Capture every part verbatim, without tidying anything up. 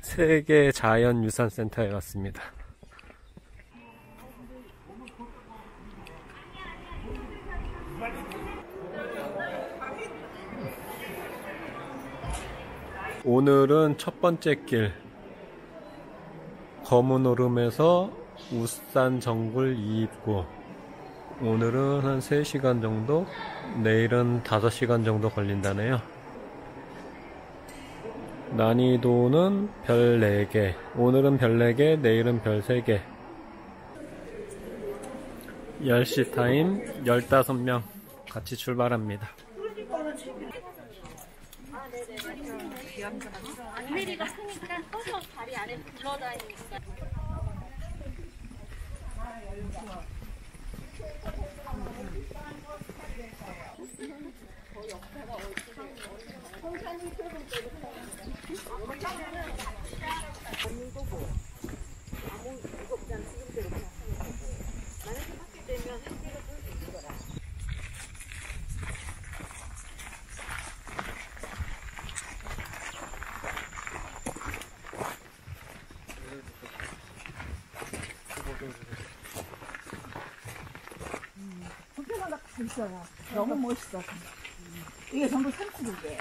세계 자연유산센터에 왔습니다. 오늘은 첫 번째 길 검은오름에서 우산정굴 이 입구. 오늘은 한 세 시간 정도, 내일은 다섯 시간 정도 걸린다네요. 난이도는 별 네 개, 오늘은 별 네 개, 내일은 별 세 개. 열 시 타임 열다섯 명 같이 출발합니다. 안내리가 크니까 커서 다리 안에 굴러다니니까. 불편하다 있어요. 너무 멋있어. 이게 전부 산수국이에요.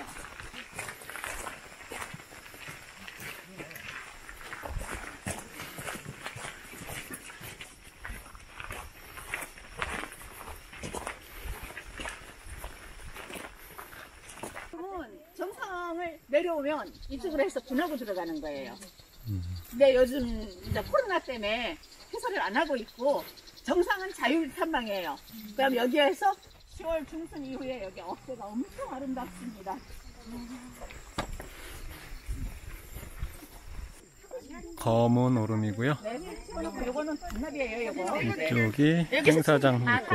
정상을 내려오면 이쪽으로 해서 분하고 들어가는 거예요. 근데 요즘 이제 코로나 때문에 해설을 안 하고 있고 정상은 자율 탐방이에요. 그럼 여기에서 시월 중순 이후에 여기 어깨가 엄청 아름답습니다. 검은 오름이고요. 네, 요거는 반납이에요. 요거. 이쪽이 행사장 입구.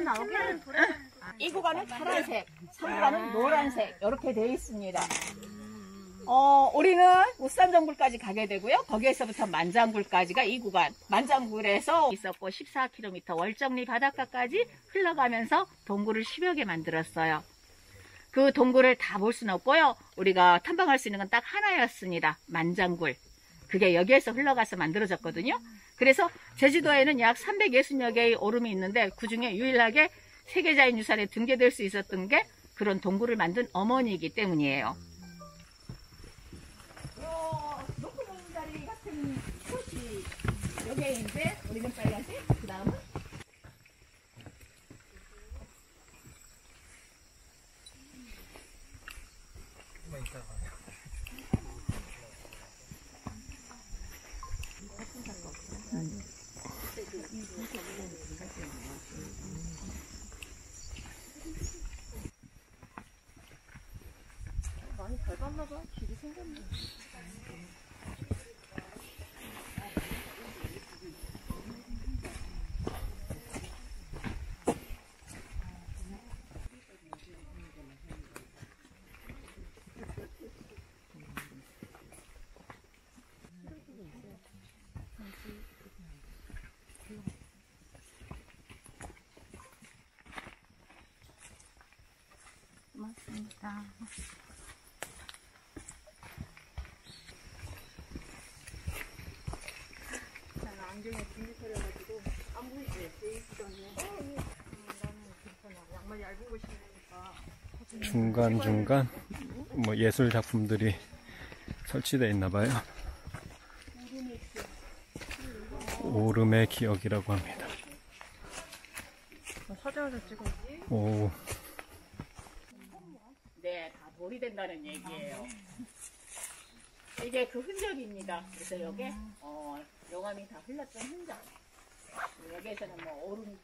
이 구간은 파란색, 삼 구간은 노란색 이렇게 되어 있습니다. 어, 우리는 우산정굴까지 가게 되고요. 거기에서부터 만장굴까지가 이 구간. 만장굴에서 있었고 십사 킬로미터 월정리 바닷가까지 흘러가면서 동굴을 십여 개 만들었어요. 그 동굴을 다 볼 수는 없고요. 우리가 탐방할 수 있는 건 딱 하나였습니다. 만장굴. 그게 여기에서 흘러가서 만들어졌거든요. 그래서 제주도에는 약 삼백육십여 개의 오름이 있는데 그중에 유일하게 세계자연유산에 등재될 수 있었던 게 그런 동굴을 만든 어머니이기 때문이에요. 높은 자리 같은 꽃이 여기에 이제 우리는 빨간색, 그 다음은 많이 밟았나봐. 길이 생겼네. 고맙습니다. 안경에 중이 서려가지고 안 보이지? 베이스전에 나는 불편하고 양말 얇은 거 신으니까 중간중간 뭐 예술 작품들이 설치되어 있나봐요. 오름의 기억이라고 합니다. 사진을 찍어. 오. 네, 다 돌이 된다는 얘기예요. 이게 그 흔적입니다. 그래서 여기 어, 용암이 다 흘렀던 흔적. 여기에서는 뭐 오름.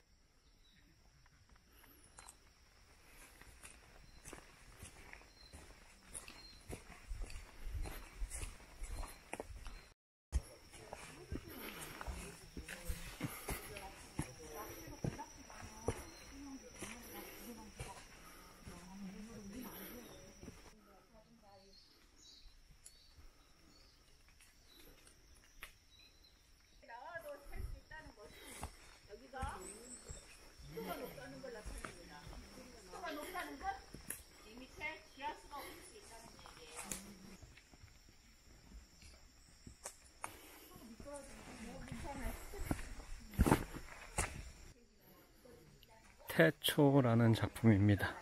태초라는 작품입니다.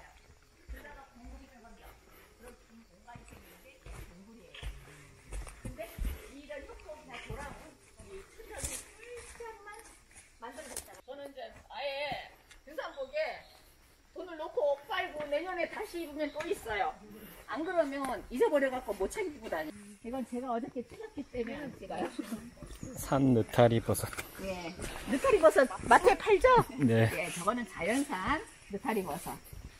저는 이제 아예 등산복에 돈을 놓고 빨고 내년에 다시 입으면 또 있어요. 안 그러면 잊어버려갖고 못 챙기고 다니. 이건 제가 어저께 찍었기 때문에 안 찍어요. 산 느타리 버섯. 예, 느타리 버섯 마트에 팔죠? 네. 예, 저거는 자연산 느타리 버섯.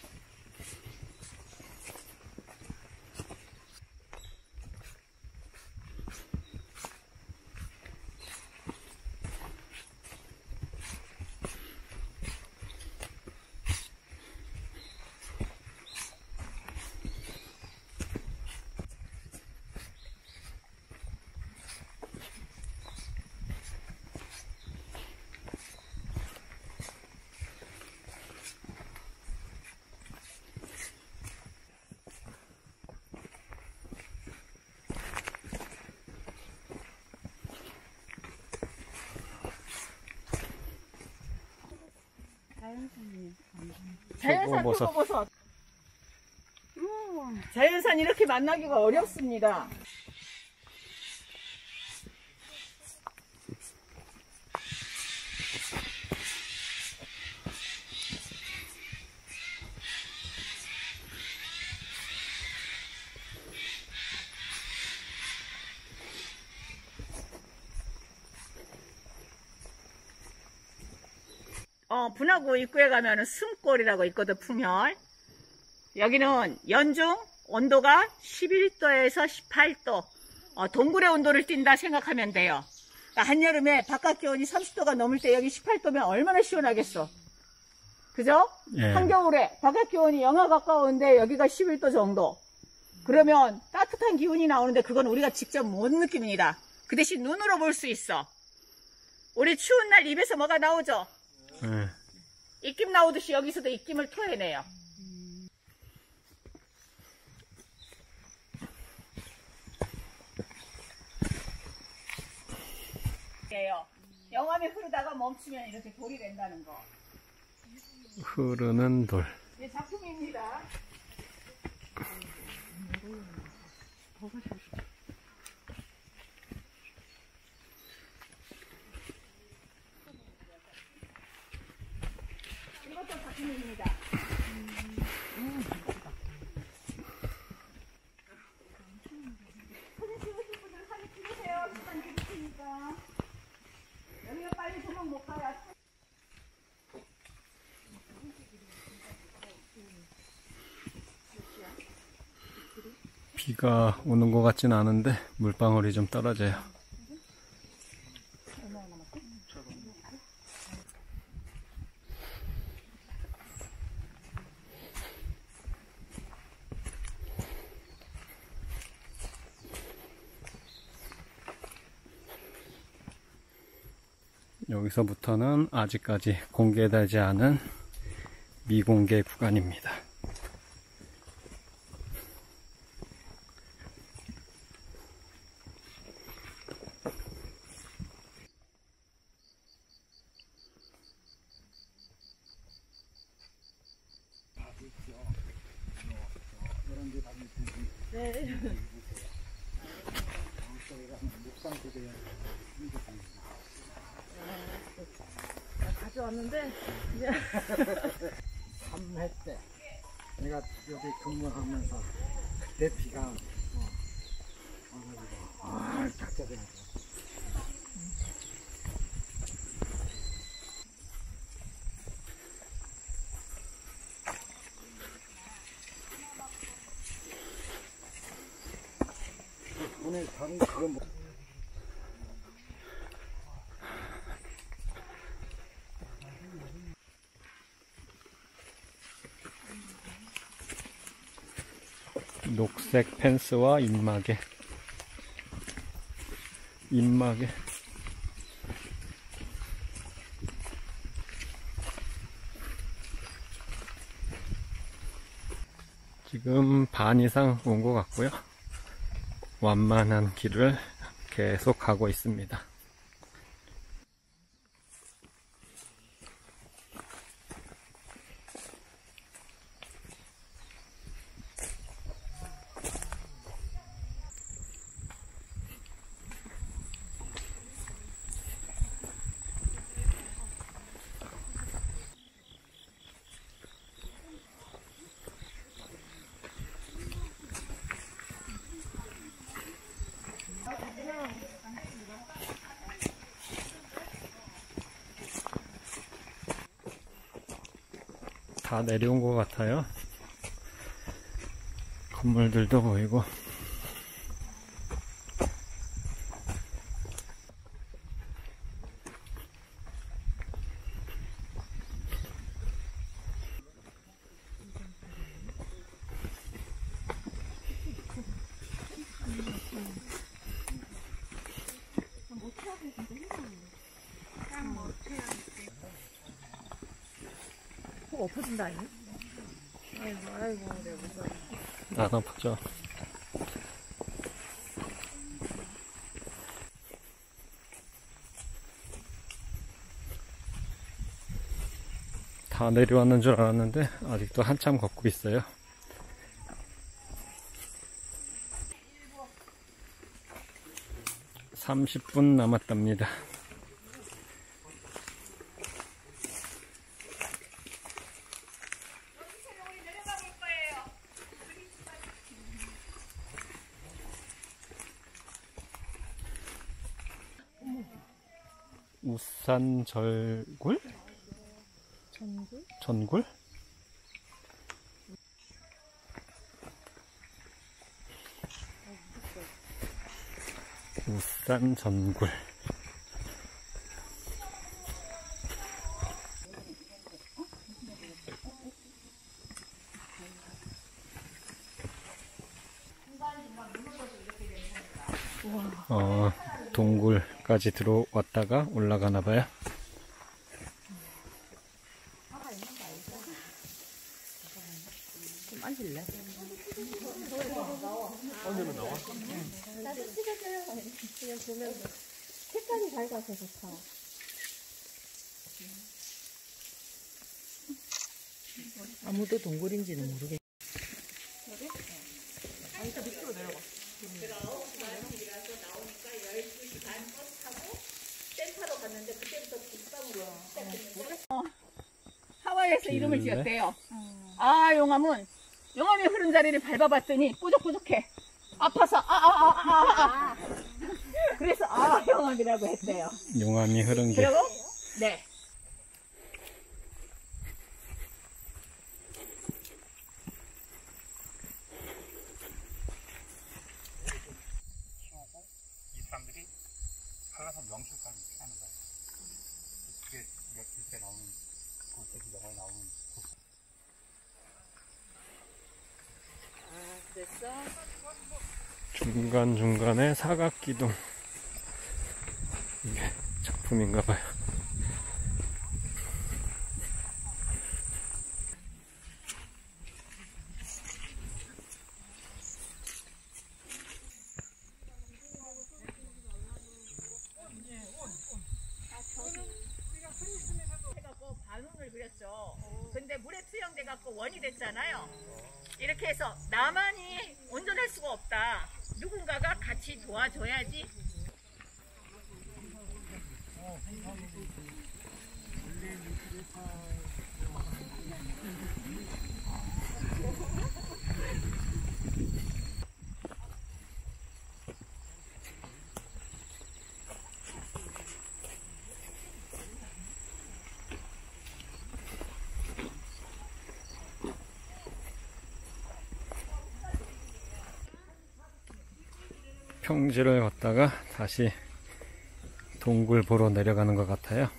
자연산 표고버섯. 표고버섯. 음, 자연산 이렇게 만나기가 어렵습니다. 어, 분화구 입구에 가면은 숨골이라고 있거든, 풍혈. 여기는 연중 온도가 십일 도에서 십팔 도. 어, 동굴의 온도를 띈다 생각하면 돼요. 그러니까 한여름에 바깥 기온이 삼십 도가 넘을 때 여기 십팔 도면 얼마나 시원하겠어. 그죠? 예. 한겨울에 바깥 기온이 영하 가까운데 여기가 십일 도 정도. 그러면 따뜻한 기운이 나오는데 그건 우리가 직접 못 느낍니다. 그 대신 눈으로 볼 수 있어. 우리 추운 날 입에서 뭐가 나오죠? 네. 입김 나오듯이 여기서도 입김을 토해내요. 영암이 흐르다가 멈추면 이렇게 돌이 된다는 거. 흐르는 돌. 이게 작품입니다. 이것도 작품입니다. 사진 찍으실 분들 사진 찍으세요. 시간 드리시니까. 여기가 빨리 도망 못 가요. 비가 오는 것 같진 않은데 물방울이 좀 떨어져요. 여기서부터는 아직까지 공개되지 않은 미공개 구간입니다. 가져왔는데 이제 삼 회 때 내가 여기 근무하면서 그때 비가 어, 와가지고 아 작자돼가지고 오늘 다른 그거 뭐 녹색 펜스와 입마개. 입마개. 지금 반 이상 온 것 같고요. 완만한 길을 계속 가고 있습니다. 다 내려온 것 같아요. 건물들도 보이고. 엎어진다, 아니? 아이고, 아이고, 내가 무서워. 안 아프죠? 다 내려왔는 줄 알았는데 아직도 한참 걷고 있어요. 삼십 분 남았답니다. 우산절굴? 전구? 전굴? 우산전굴. 어, 동굴까지 들어왔다가 올라가나봐요. 좀 앉을래? 나도 찍어줘요. 그냥 보면 색깔이 밝아서 좋다. 아무도 동굴인지는 모르겠어. 하와이에서 이름을 길래? 지었대요. 아, 용암은 용암이 흐른 자리를 밟아봤더니 뾰족뾰족해. 아파서 아아아아 아, 아, 아. 그래서 아 용암이라고 했대요. 용암이 흐른 게. 그리고 네. 이 사람들이 살아서 명실까지 피하는 거야. 그게 우리가 글때 나오는 그 영화에 나오는 아, 그랬어? 중간중간에 사각기둥. 이게 작품인가봐요. 해갖고 반운을 그렸죠. 근데 물에 투영돼갖고 원이 됐잖아요. 이렇게 해서 나만이 온전할 수가 없다. 누군가가 같이 도와줘야지. 평지를 걷다가 다시 동굴 보러 내려가는 것 같아요.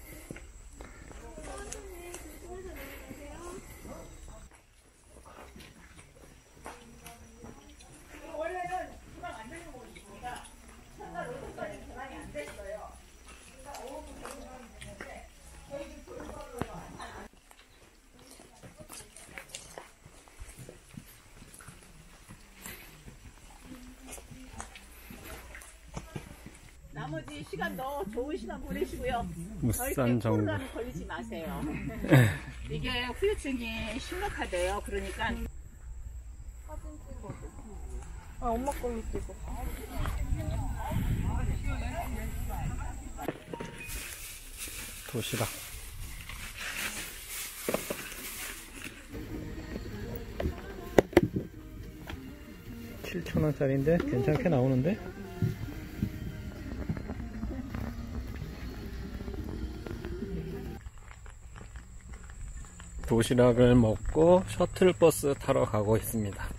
나머지 시간 더 좋은 시간 보내시고요. 절대 우산정글. 코로나는 걸리지 마세요. 이게 후유증이 심각하대요. 그러니까 아, 엄마 걸로 찍어. 도시락. 칠천 원짜리인데 괜찮게 나오는데? 도시락을 먹고 셔틀버스 타러 가고 있습니다.